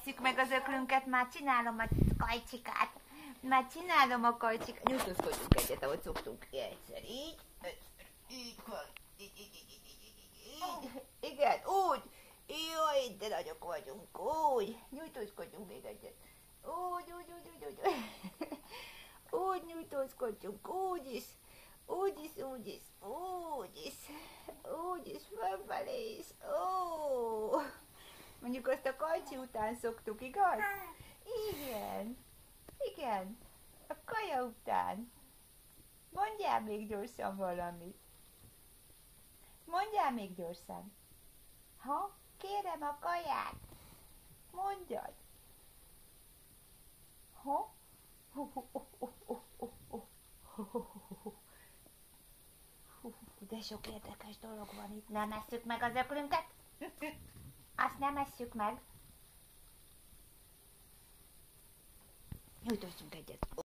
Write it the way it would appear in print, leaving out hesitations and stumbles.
Szük meg az öklünket, már csinálom a kajcsikát. Már csinálom a kajcsikát. Nyújtózkodjunk egyet, ahogy szoktunk. Egyszer így, egyszer így van. Igen, úgy. Jaj, de nagyok vagyunk. Úgy. Nyújtózkodjunk még egyet. Úgy. Úgy nyújtózkodjunk. Úgy is. Úgy is, fölfelé is. Ó. Mondjuk azt a kajcsi után szoktuk, igaz? Igen. A kaja után. Mondjál még gyorsan valamit. Mondjál még gyorsan. Ha? Kérem a kaját. Mondjad. Ha? De sok érdekes dolog van itt. Nem esszük meg az öklünket? Azt nem esszük meg. Nyújtózzunk egyet.